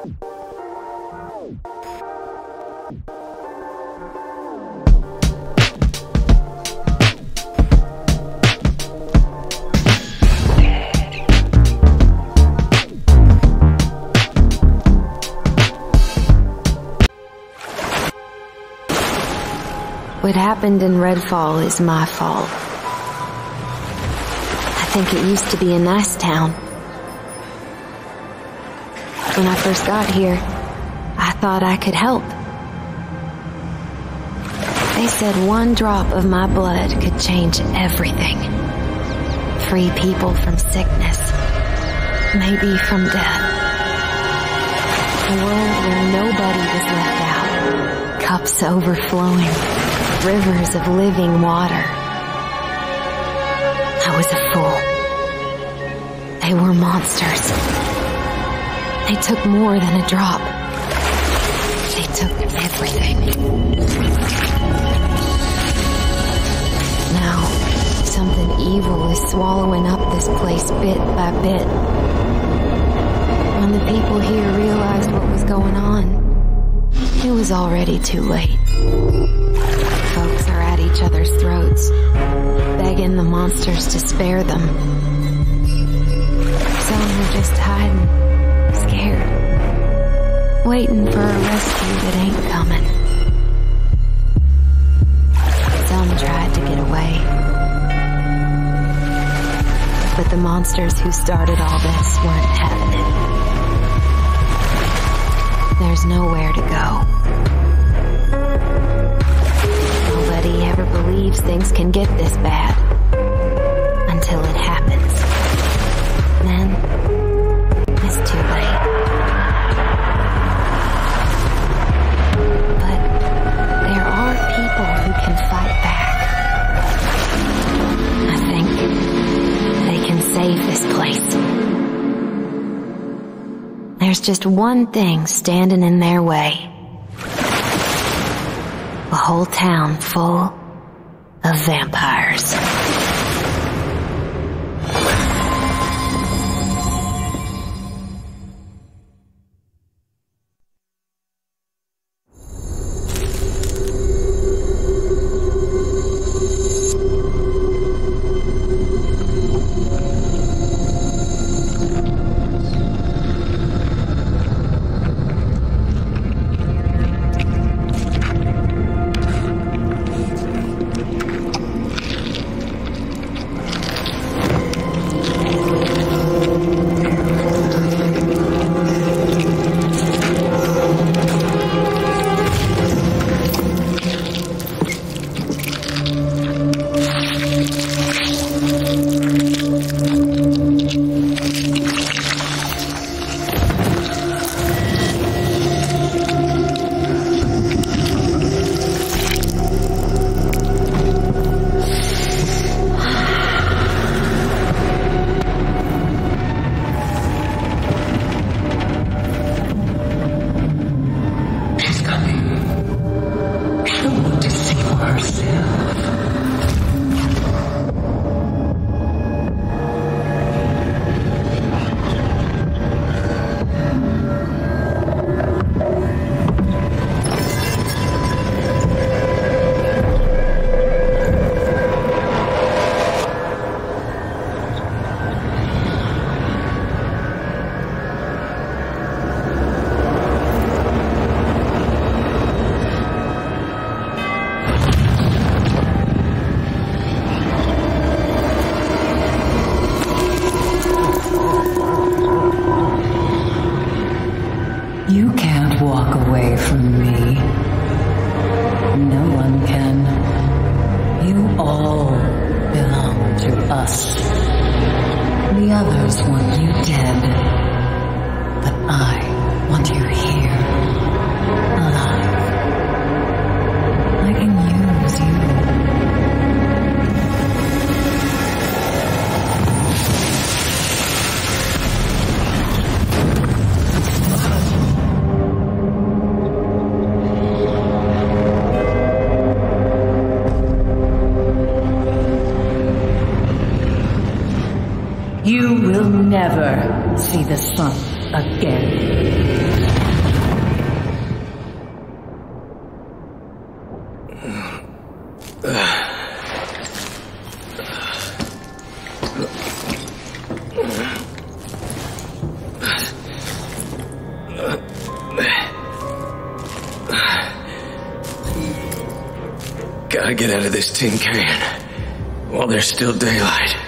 What happened in Redfall is my fault. I think it used to be a nice town. When I first got here, I thought I could help. They said one drop of my blood could change everything. Free people from sickness, maybe from death. A world where nobody was left out. Cups overflowing. Rivers of living water. I was a fool. They were monsters. They took more than a drop. They took everything. Now, something evil is swallowing up this place bit by bit. When the people here realized what was going on, it was already too late. Folks are at each other's throats, begging the monsters to spare them. Some are just hiding, scared, waiting for a rescue that ain't coming. Some tried to get away, but the monsters who started all this weren't having it. There's nowhere to go. Nobody ever believes things can get this bad until it happens. Then it's too late. But there are people who can fight back. I think they can save this place. There's just one thing standing in their way. A whole town full of vampires. You can't walk away from me. No one can. You all belong to us. The others want you dead. But I want you here, alive. I can use you. You will never see the sun again. Gotta get out of this tin can while there's still daylight.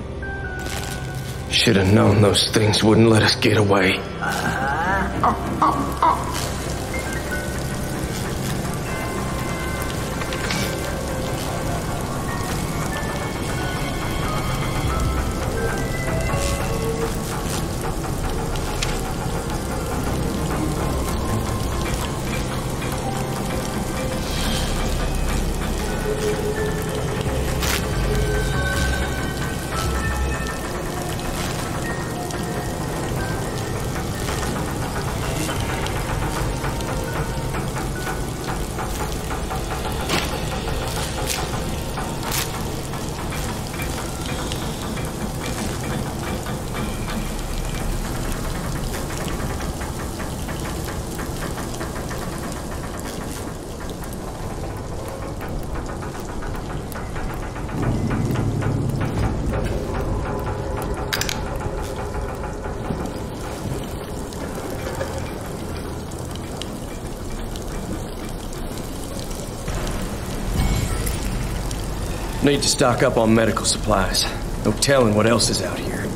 Should have known those things wouldn't let us get away. Need to stock up on medical supplies. No telling what else is out here.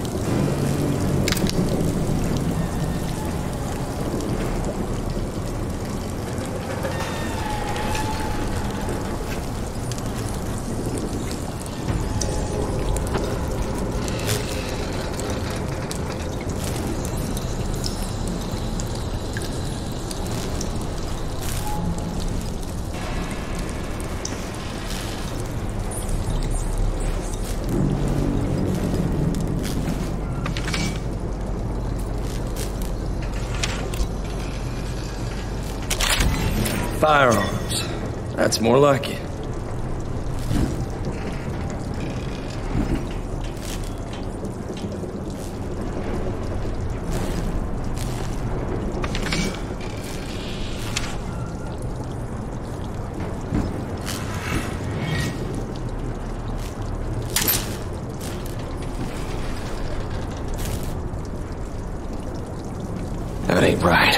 Firearms. That's more like it. That ain't right.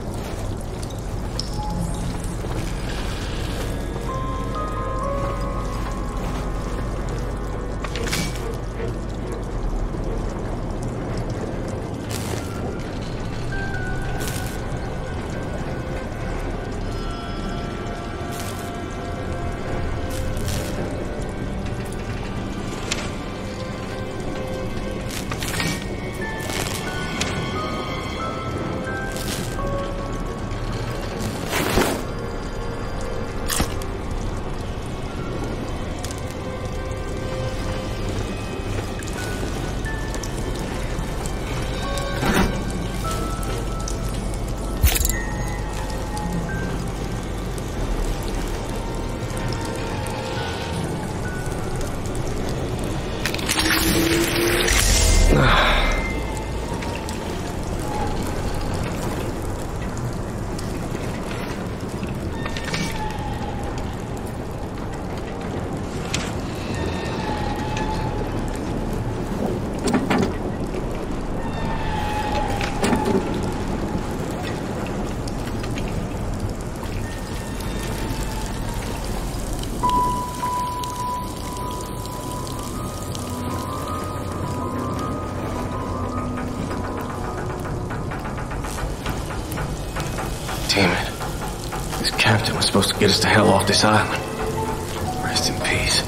Damn it. This captain was supposed to get us the hell off this island. Rest in peace.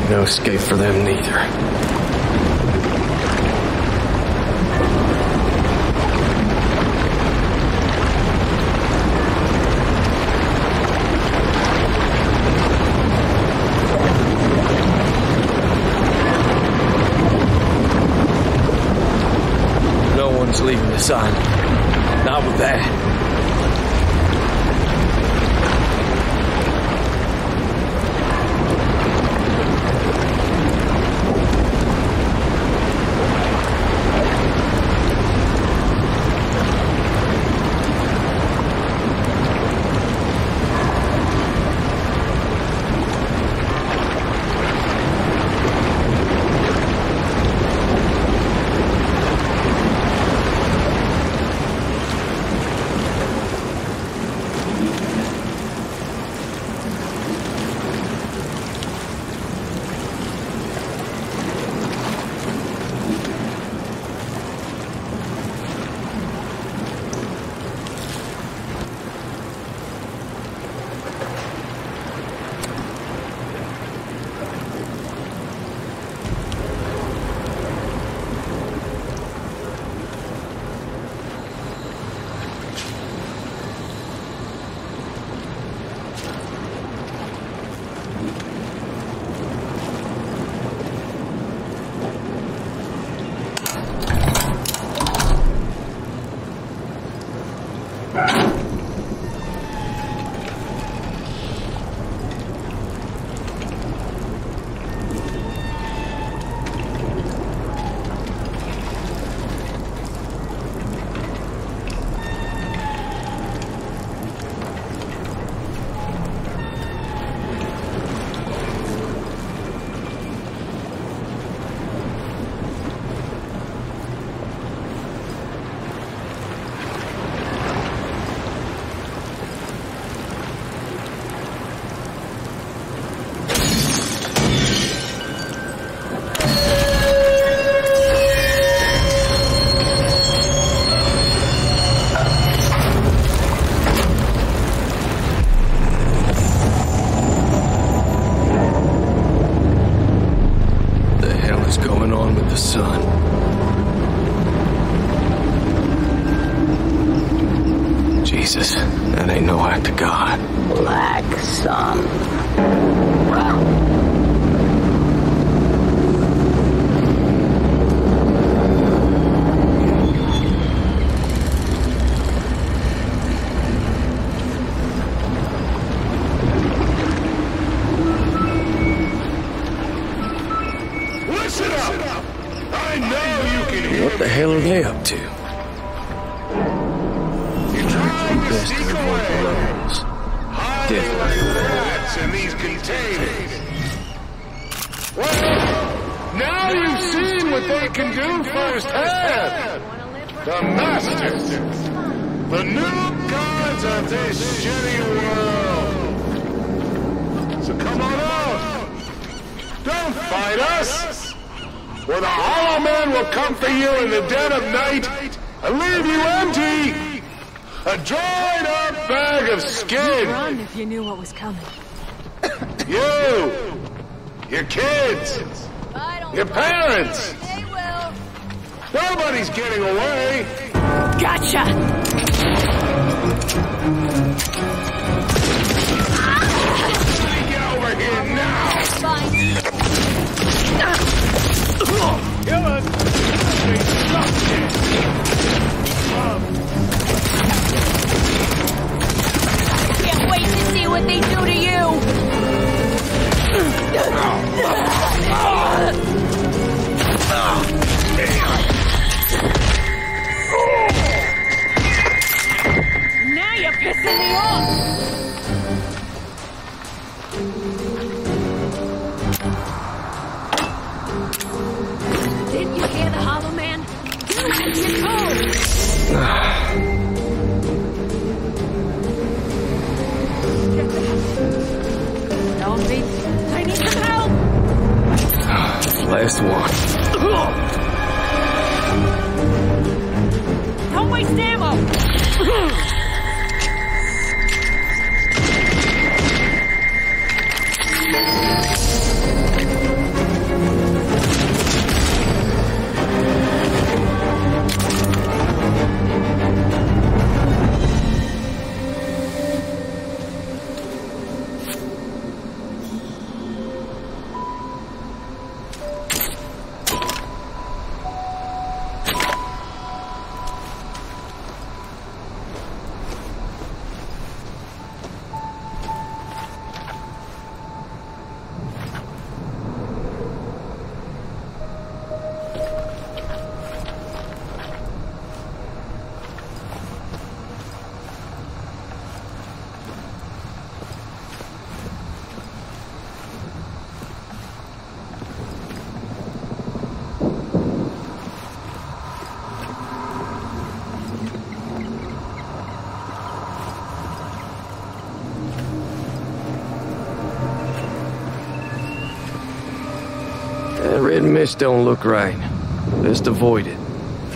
No escape for them neither. No one's leaving this island. Not with that. Jesus, that ain't no act of God. Black Sun. Listen up! I know you can hear me. What the hell are they up to? Best to avoid the levels. Hiding like rats in these containers. Well, now you've seen what they can do firsthand. The Masters. The new gods of this shitty world. So come on out. Don't fight us. Or the Hollow Man will come for you in the dead of night and leave you empty. A dried up bag of skin! Run if you knew what was coming. You! Your kids! Your parents! They will. Nobody's getting away! Gotcha! Get over here now! Fine. Kill us! Can't wait to see what they do to you! Now you're pissing me off! Didn't you hear the Hollow Man? You had your code! Don't be. I need some help! Last one. Don't waste ammo! That red mist don't look right. Best avoid it.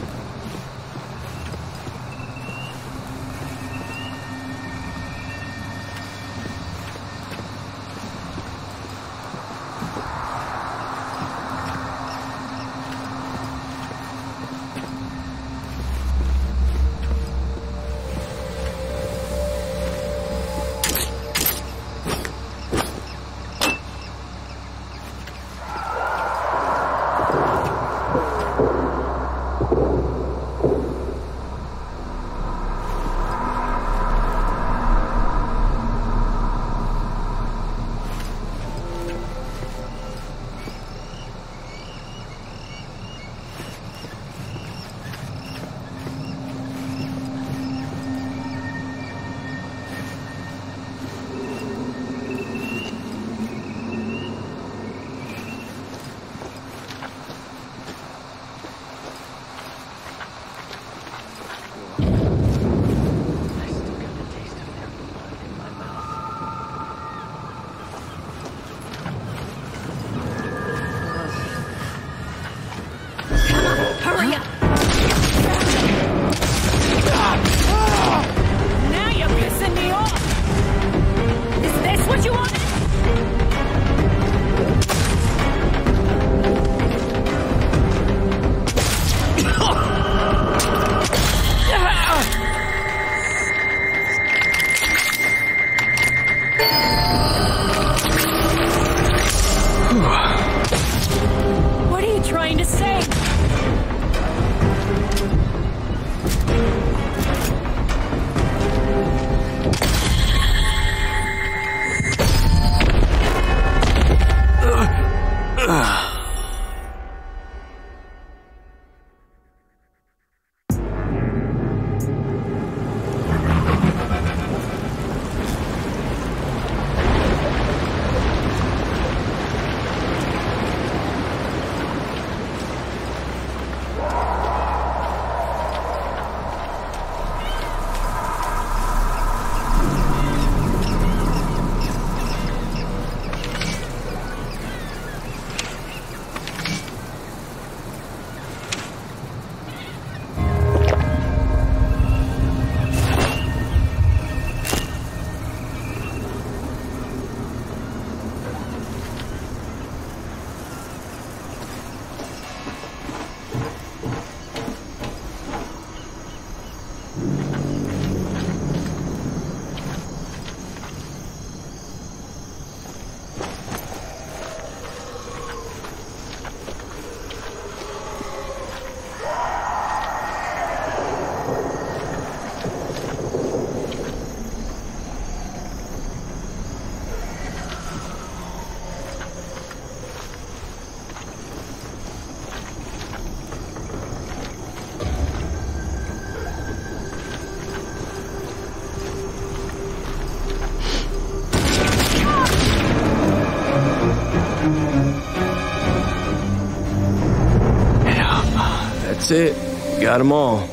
That's it. Got them all.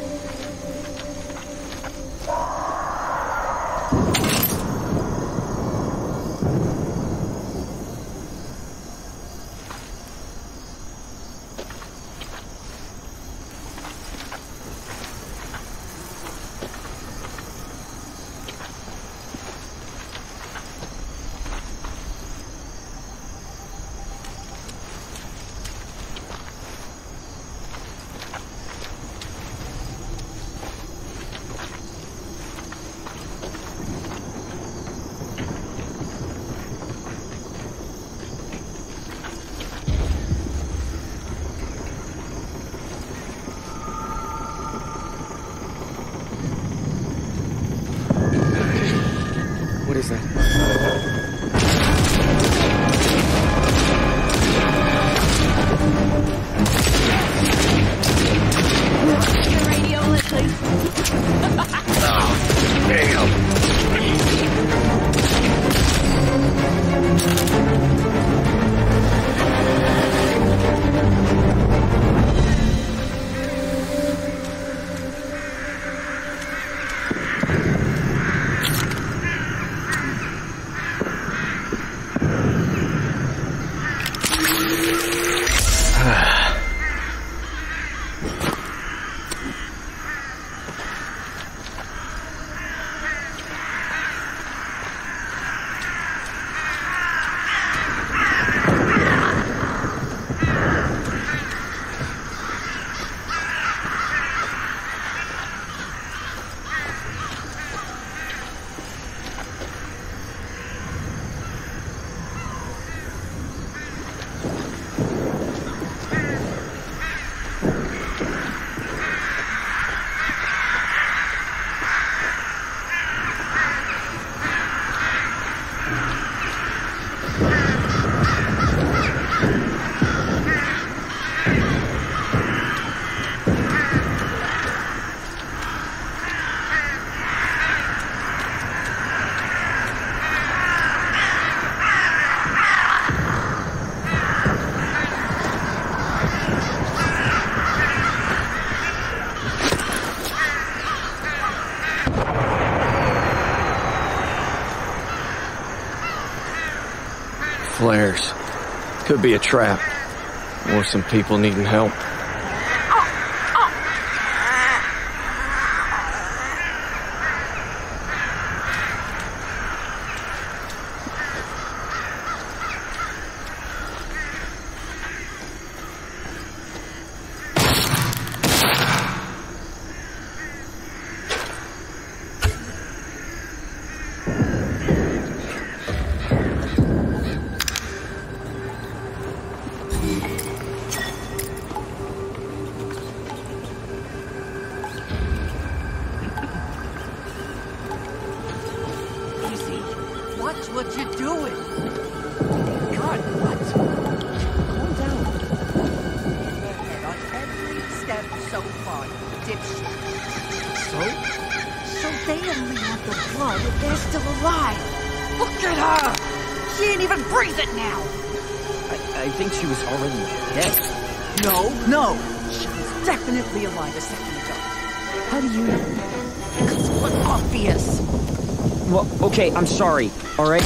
What is that? Radio, Leslie. Oh, damn. Flares. Could be a trap. Or some people needing help. What you doing? God, what? Calm down. Ahead on every step so far, dipshit. So they only want the blood if they're still alive. Look at her! She ain't even breathing now. I think she was already dead. No. She was definitely alive a second ago. How do you know? Because it was obvious. Well, okay, I'm sorry, alright?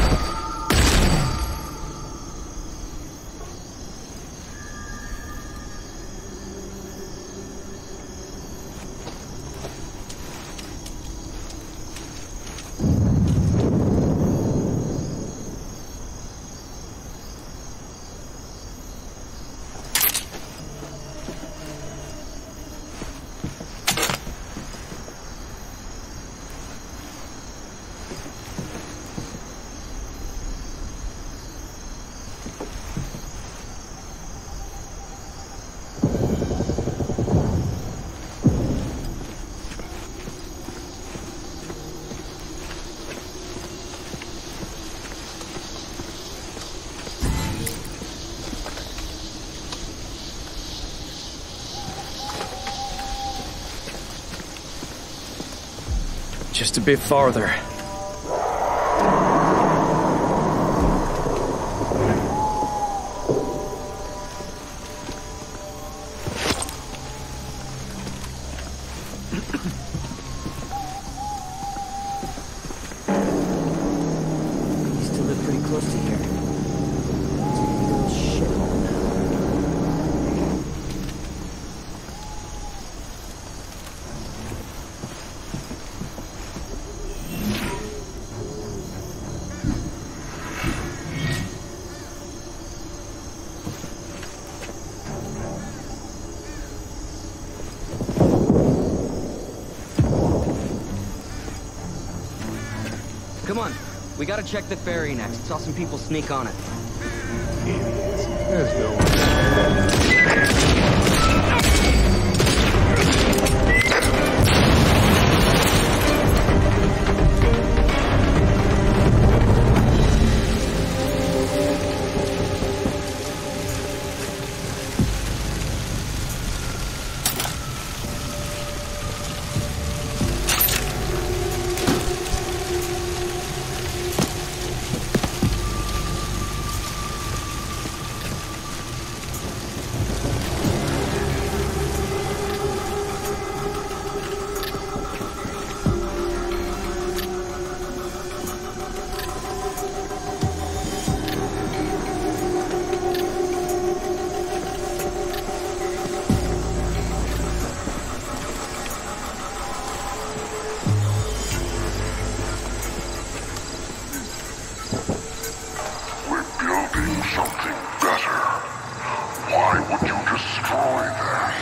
Just a bit farther. Used to live pretty close to here. It's a little shithole now. Come on, we gotta check the ferry next. Saw some people sneak on it. Idiots. There's no one. Something better. Why would you destroy this?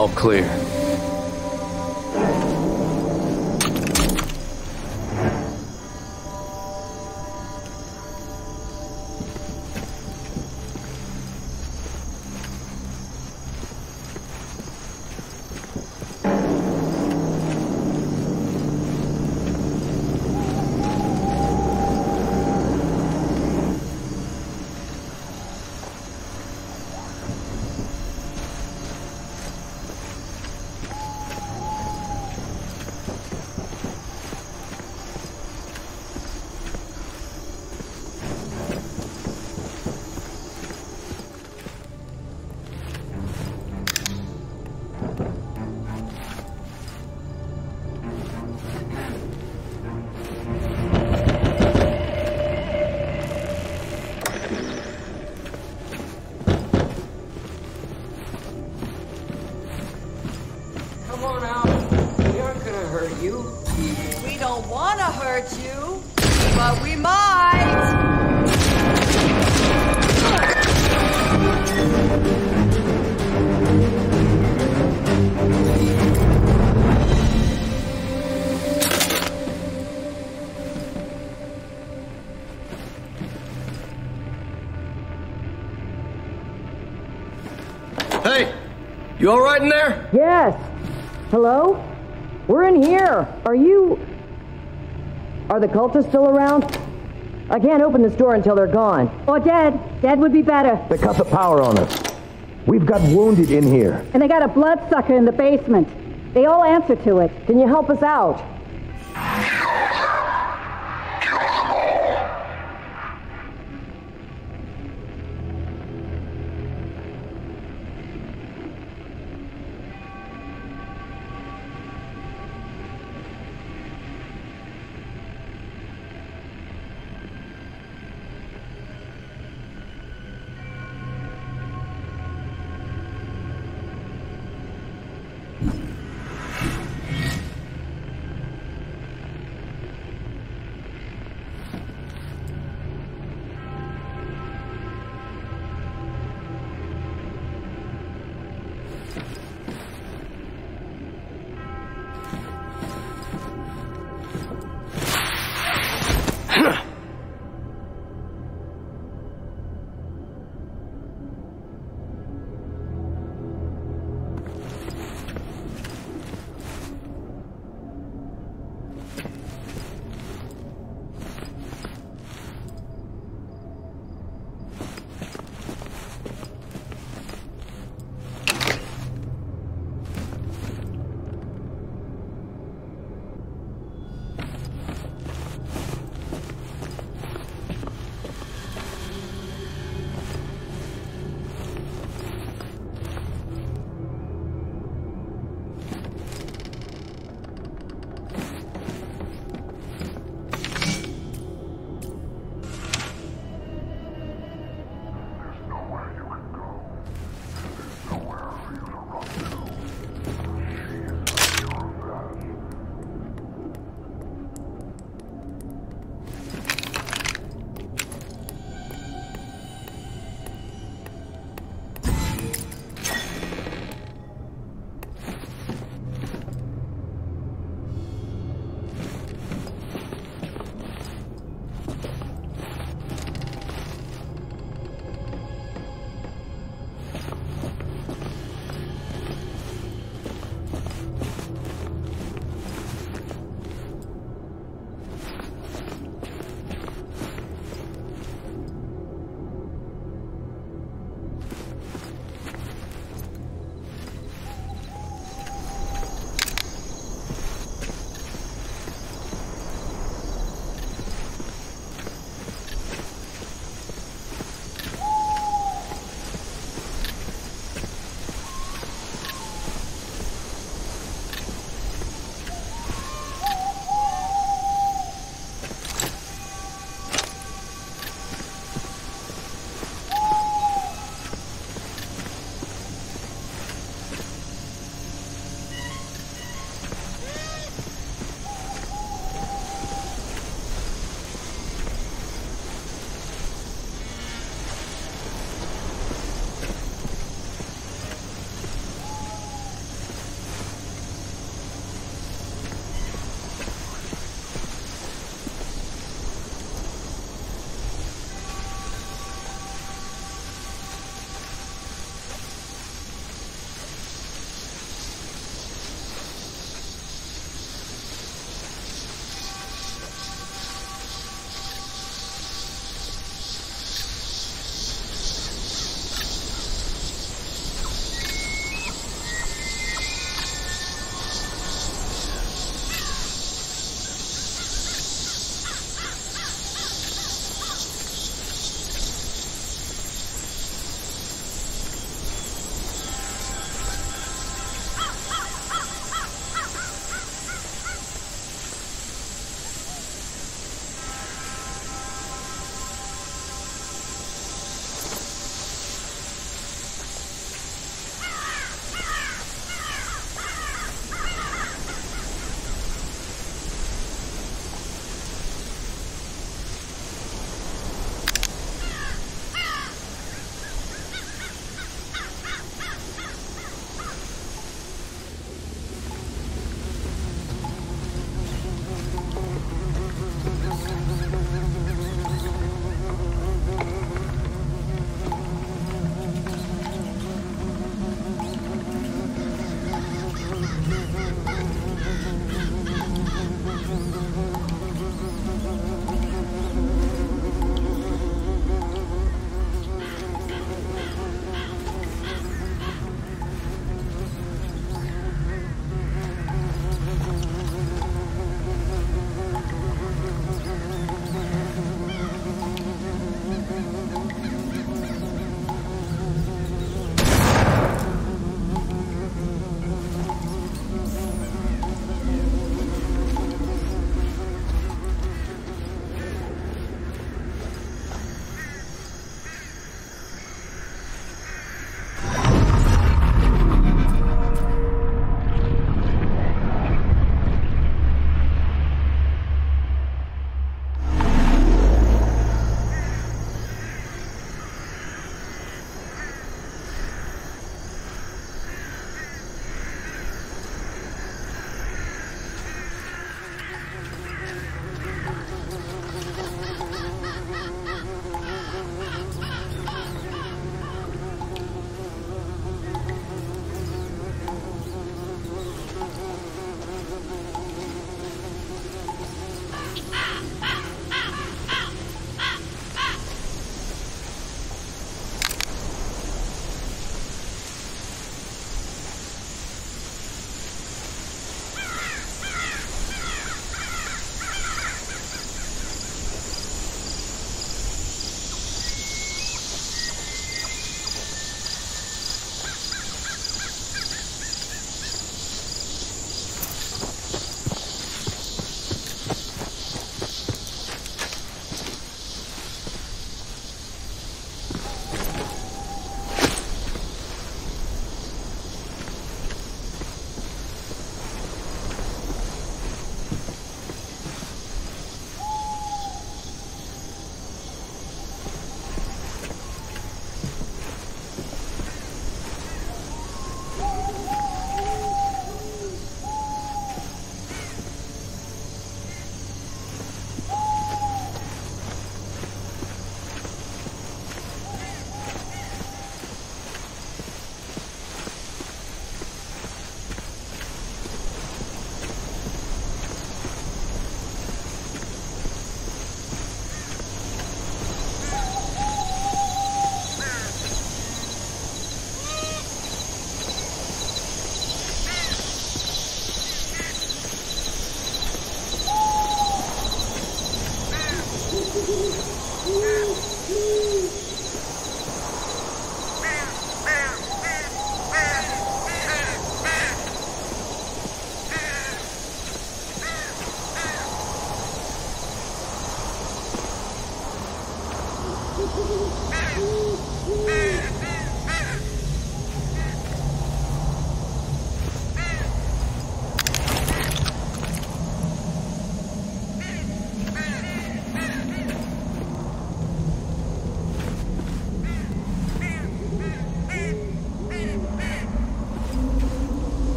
All clear. We don't want to hurt you, but we might. Hey! You alright in there? Yes. Hello? We're in here. Are the cultists still around? I can't open this door until they're gone. Or dead. Dead would be better. They cut the power on us. We've got wounded in here. And they got a bloodsucker in the basement. They all answer to it. Can you help us out?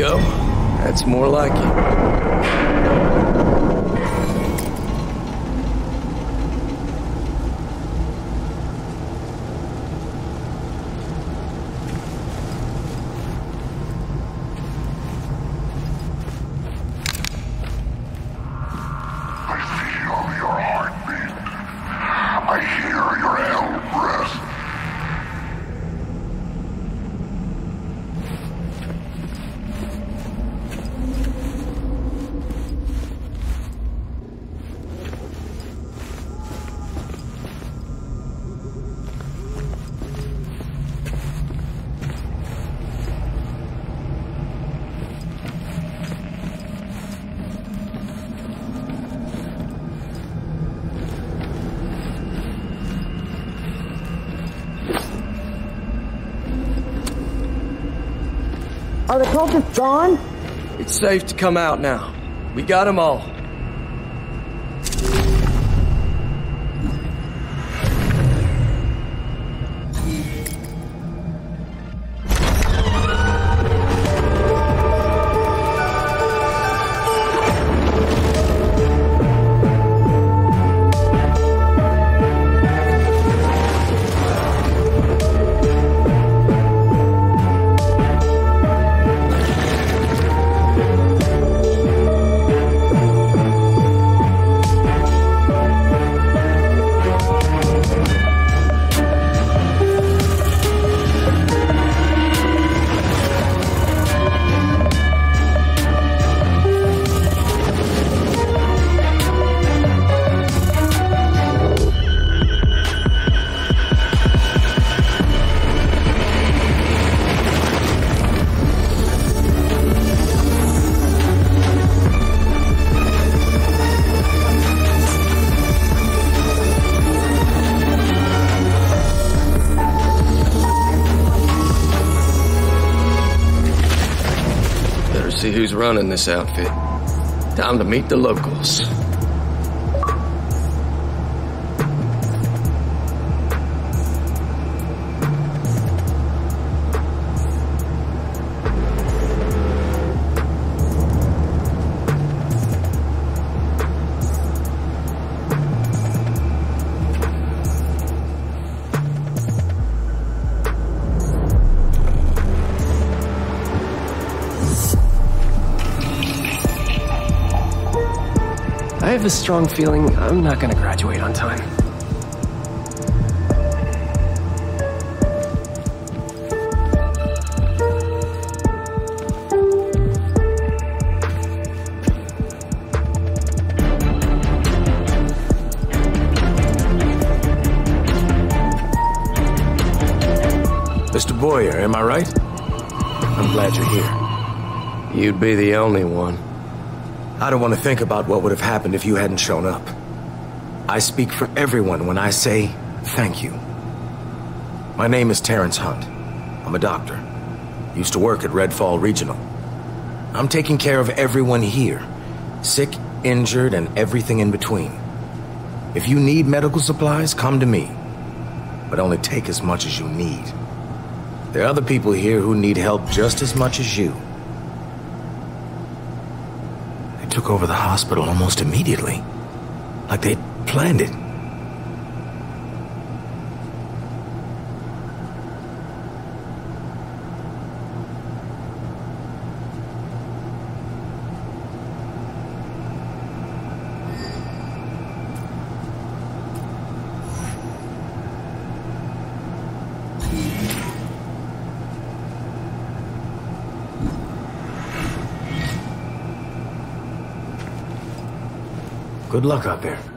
go. That's more like it. Are the cultists gone? It's safe to come out now. We got them all. See who's running this outfit. Time to meet the locals. I have a strong feeling I'm not gonna graduate on time. Mr. Boyer, am I right? I'm glad you're here. You'd be the only one. I don't want to think about what would have happened if you hadn't shown up. I speak for everyone when I say thank you. My name is Terrence Hunt. I'm a doctor. Used to work at Redfall Regional. I'm taking care of everyone here. Sick, injured, and everything in between. If you need medical supplies, come to me. But only take as much as you need. There are other people here who need help just as much as you. Took over the hospital almost immediately. Like they'd planned it. Good luck out there.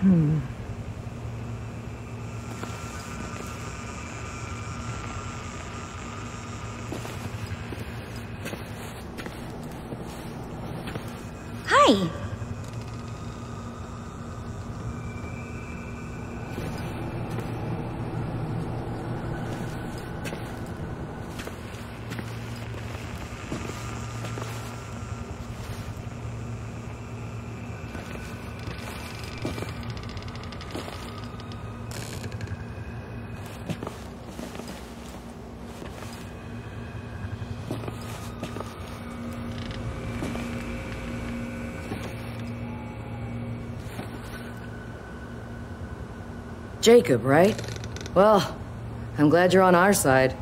Hi. Jacob, right? Well, I'm glad you're on our side.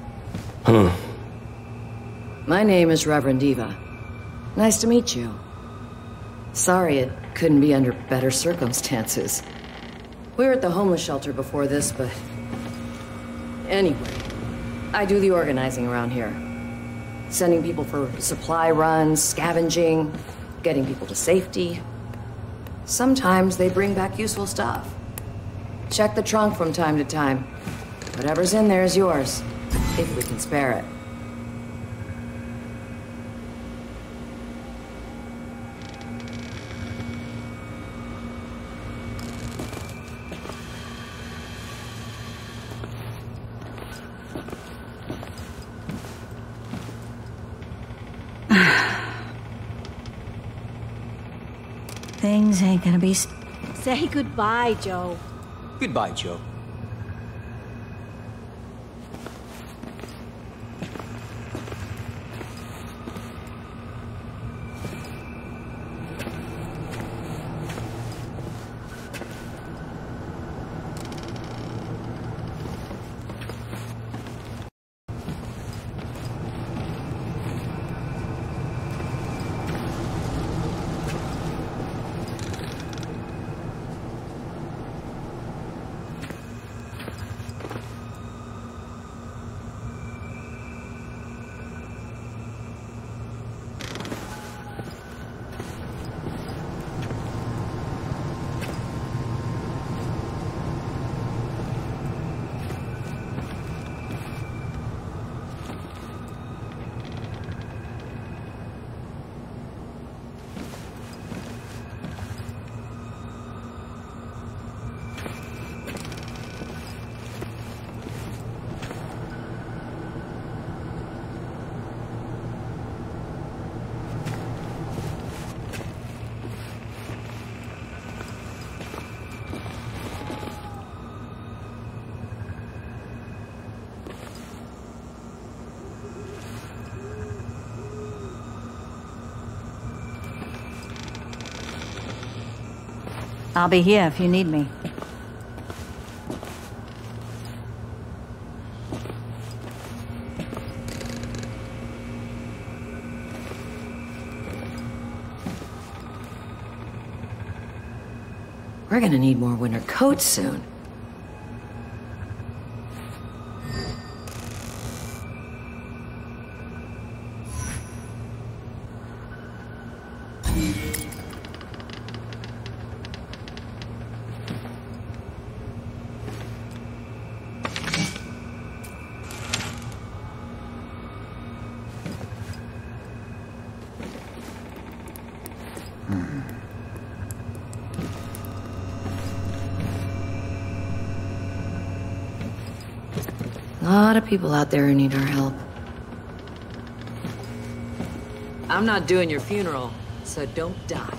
My name is Reverend Eva. Nice to meet you. Sorry it couldn't be under better circumstances. We were at the homeless shelter before this, but... Anyway, I do the organizing around here. Sending people for supply runs, scavenging, getting people to safety. Sometimes they bring back useful stuff. Check the trunk from time to time. Whatever's in there is yours, if we can spare it. Things ain't gonna be... Say goodbye, Joe. Goodbye, Joe. I'll be here if you need me. We're gonna need more winter coats soon. A lot of people out there who need our help. I'm not doing your funeral, so don't die.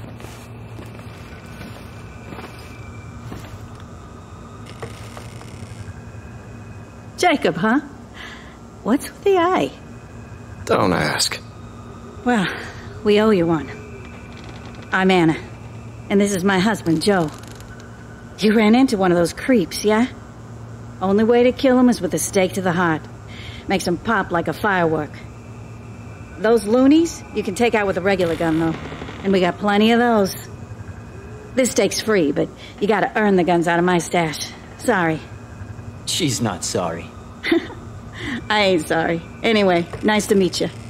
Jacob, huh? What's with the eye? Don't ask. Well, we owe you one. I'm Anna, and this is my husband, Joe. You ran into one of those creeps, yeah? Only way to kill him is with a stake to the heart. Makes him pop like a firework. Those loonies, you can take out with a regular gun, though. And we got plenty of those. This stake's free, but you gotta earn the guns out of my stash. Sorry. She's not sorry. I ain't sorry. Anyway, nice to meet you.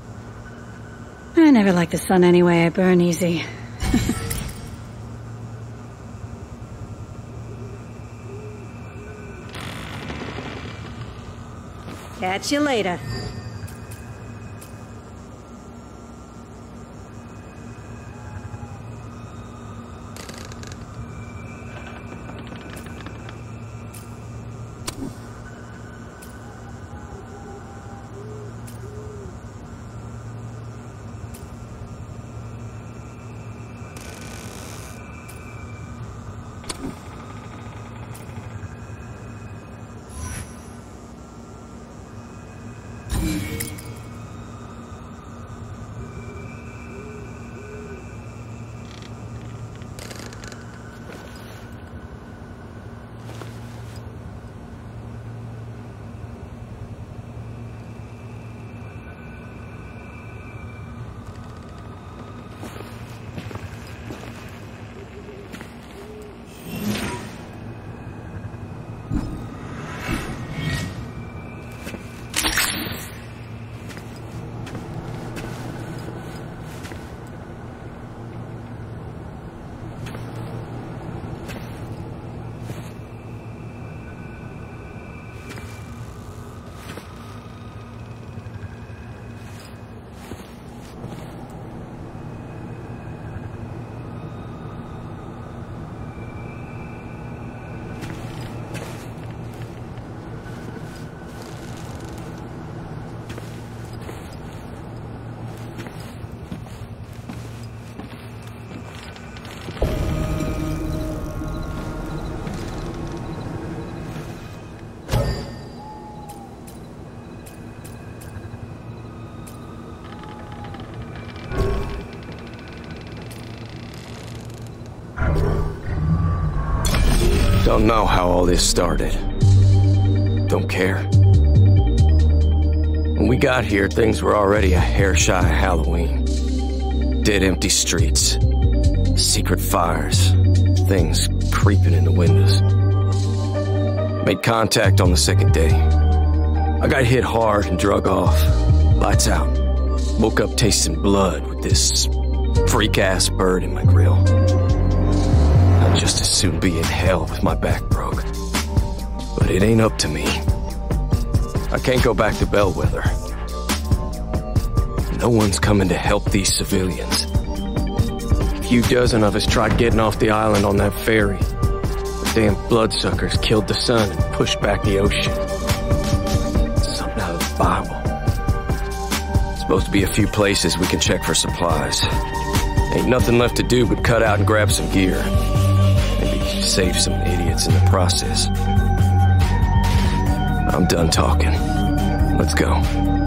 I never liked the sun anyway. I burn easy. Catch you later. Don't know how all this started. Don't care. When we got here, things were already a hair shy of Halloween. Dead, empty streets. Secret fires. Things creeping in the windows. Made contact on the second day. I got hit hard and drug off. Lights out. Woke up tasting blood with this freak-ass bird in my grill. I'd just as soon be in hell with my back broke. But it ain't up to me. I can't go back to Bellwether. No one's coming to help these civilians. A few dozen of us tried getting off the island on that ferry. The damn bloodsuckers killed the sun and pushed back the ocean. Something out of the Bible. Supposed to be a few places we can check for supplies. Ain't nothing left to do but cut out and grab some gear. Maybe save some idiots in the process. I'm done talking. Let's go.